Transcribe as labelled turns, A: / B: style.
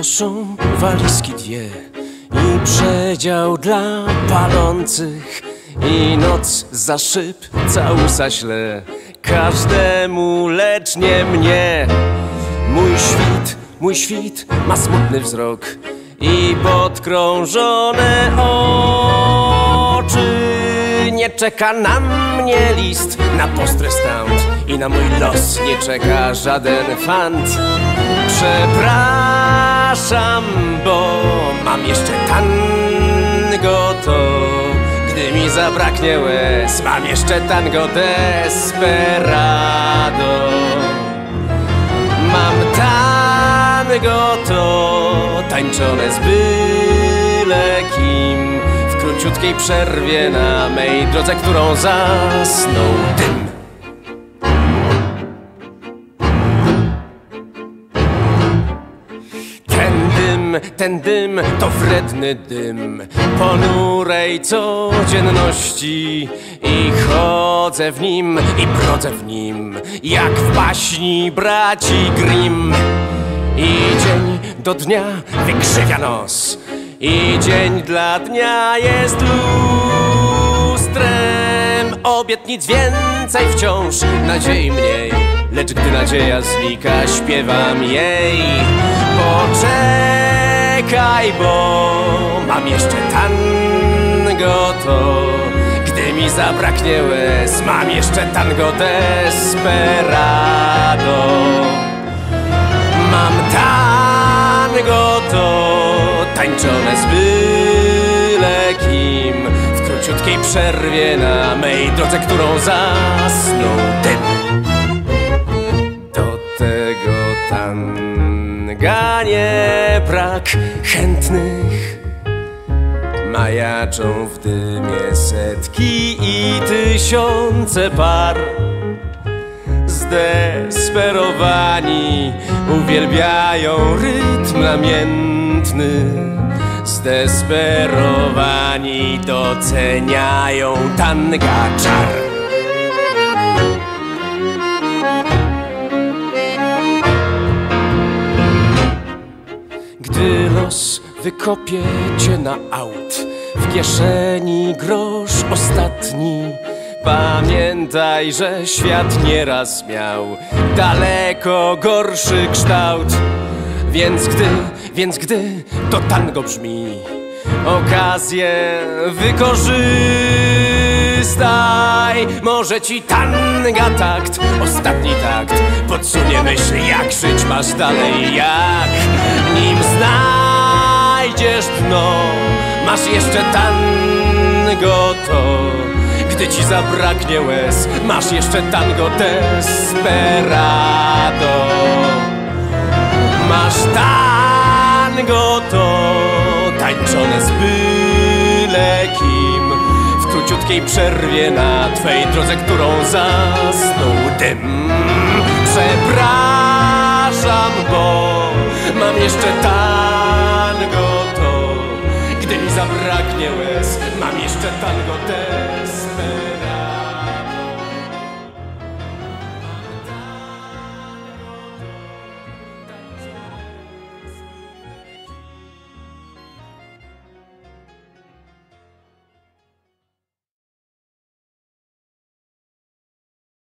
A: Przynoszą walizki dwie i przedział dla palących, i noc za szyb całusa śle każdemu, lecz nie mnie. Mój świt ma smutny wzrok i podkrążone oczy. Nie czeka na mnie list na postrestant i na mój los nie czeka żaden fant. Przepraszam, bo mam jeszcze tango to, gdy mi zabraknie łez, mam jeszcze tango desperado. Mam tango to, tańczone z byle kim, w króciutkiej przerwie na mej drodze, którą zasnął dym. Ten dym to wredny dym ponurej codzienności, i chodzę w nim i brodzę w nim jak w baśni braci Grimm. I dzień do dnia wykrzywia nos, i dzień dla dnia jest lustrem. Obietnic więcej wciąż, nadziei mniej, lecz gdy nadzieja znika, śpiewam jej. Poczekaj, bo mam jeszcze tango to, gdy mi zabraknie łez, mam jeszcze tango desperado. Mam tango to, tańczone z byle kim, w króciutkiej przerwie na mej drodze, którą zasnął dym. Do tego tanga nie brak chętnych, majaczą w dymie setki i tysiące par. Zdesperowani uwielbiają rytm namiętny, zdesperowani doceniają tanga czar. Gdy los wykopie cię na aut, w kieszeni grosz ostatni, pamiętaj, że świat nieraz miał daleko gorszy kształt. Więc gdy to tango brzmi, okazję wykorzystaj. Może ci tanga takt, ostatni takt, podsunie myśl, jak żyć masz dalej, jak nim znajdziesz dno. Masz jeszcze tango to, gdy ci zabraknie łez, masz jeszcze tango desperado. Masz tango to, tańczone z byle kim, w króciutkiej przerwie na twej drodze, którą zasnął dym. Przepraszam, bo mam jeszcze tango to, gdy mi zabraknie łez, mam jeszcze tango desperado.